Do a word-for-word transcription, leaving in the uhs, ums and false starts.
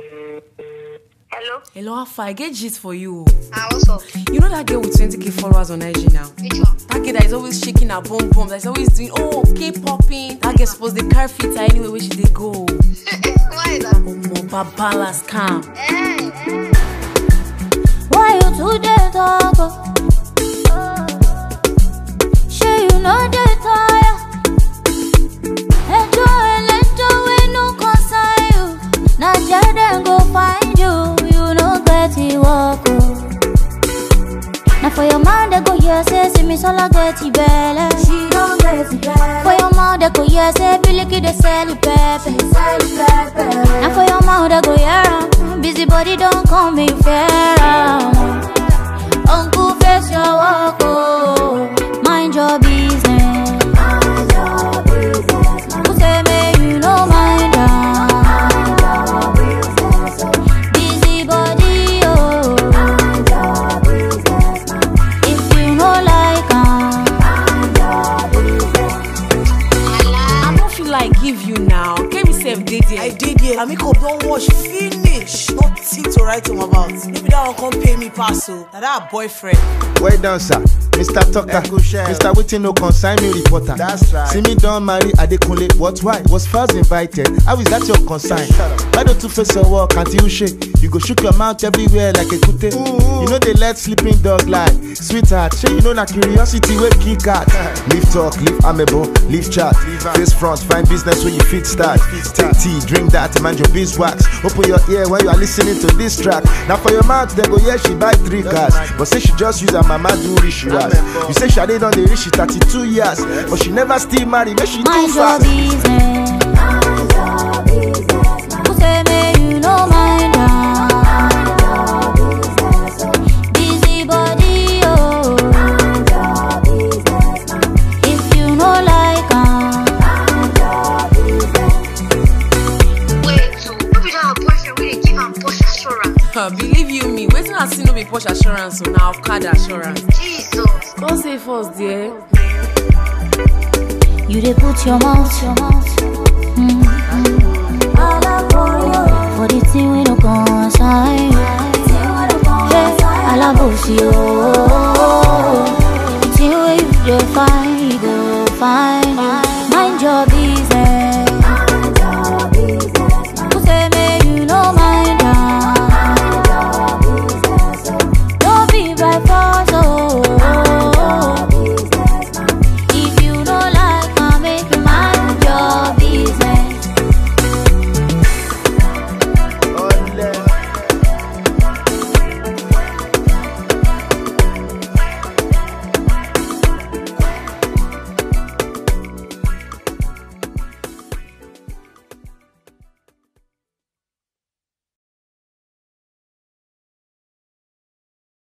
Hello? Hello, Alpha, I get gist for you. Ah, what's up? You know that girl with twenty K followers on I G now? Which one? That girl that is always shaking her bum bum, that is always doing, oh, K-popping. That girl supposed to carry fit her anywhere where she dey go. Why is that? Oh, mo babala scam. Hey, hey. Why you to the talk? Sure you know the tire. Enjoy, enjoy, no concern you. Now Jaden go find you. You know get it walk. Now for your man they go yes, say me so like get it belly. She don't get it belly. For your mouth they go yes, say feel like they sell it pepe. Now for your mouth they go yeah. Busy body don't come me fair. Uncle face your walk, oh. Mind your business. Mind your business. Who say me you know mind your business. Busy body, oh. Mind your business. If you know like um, mind your business. I don't feel like give you now. Give me self did I did it. I make up don't watch finish. Nothing to write home about. Maybe that one come pay me pass so. That that boyfriend. Well done, sir. Mister Tucker, Mister Witty no consign me reporter. That's right. See me don't marry Adekunle. What why? Was first invited. How is that your concern? Why don't you face your work? Can't you shake? You go shook your mouth everywhere like a kute. You know they let sleeping dog lie. Sweetheart, shey you know na curiosity wey kill cat. Leave talk, leave amebo, leave chat. Face front, find business where you fit start. Take tea, drink that, mind your beeswax. Open your ear when you are listening to this track. Now for your mouth, they go yeah she buy three cars, but say she just use her mama do rich she has. You say Shade done the rich she thirty-two years, but she never still marry. Make she mind too your fast. business. Mind your business. Who say me you know mind your business. Busy body, oh. Mind your business. If you know like um, mind your business. Wait, so maybe that her boyfriend will give him Porsche assurance. Uh, believe you me, waiting I see no be Porsche assurance, so now card assurance. Jesus. Go say first, dear. you dey put your mouth, your mouth. Mm. For the thing we no concern you. Hey, alabosi oh. The thing where you dey find, you go find you.